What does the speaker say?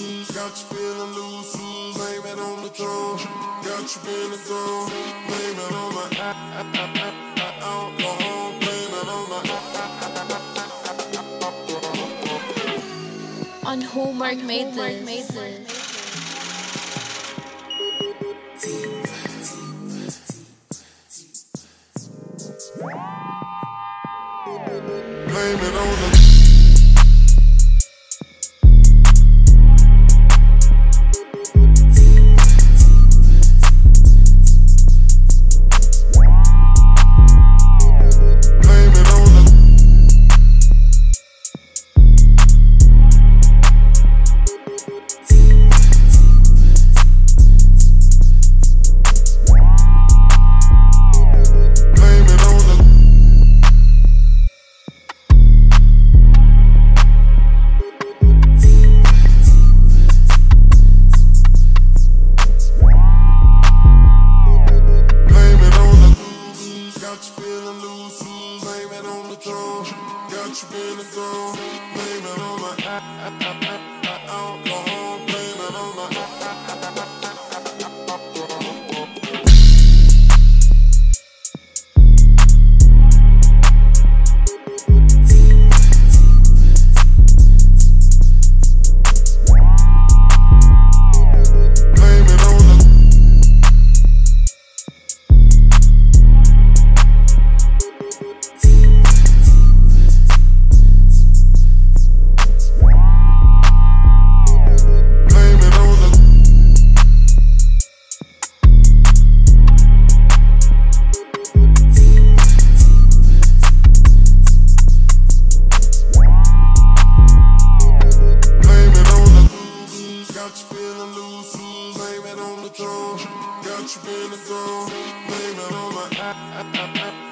Got you feeling loose, blame it on the throne. Got you feeling gone, blame it on my alcohol, blame it on my On Homework made this. blame it on the got you feeling loose, blame it on the throne. Got you feeling gone, blame it on my alcohol, blame it on my got you feeling loose, blame it on the throne. Got you feeling gone, blame it on my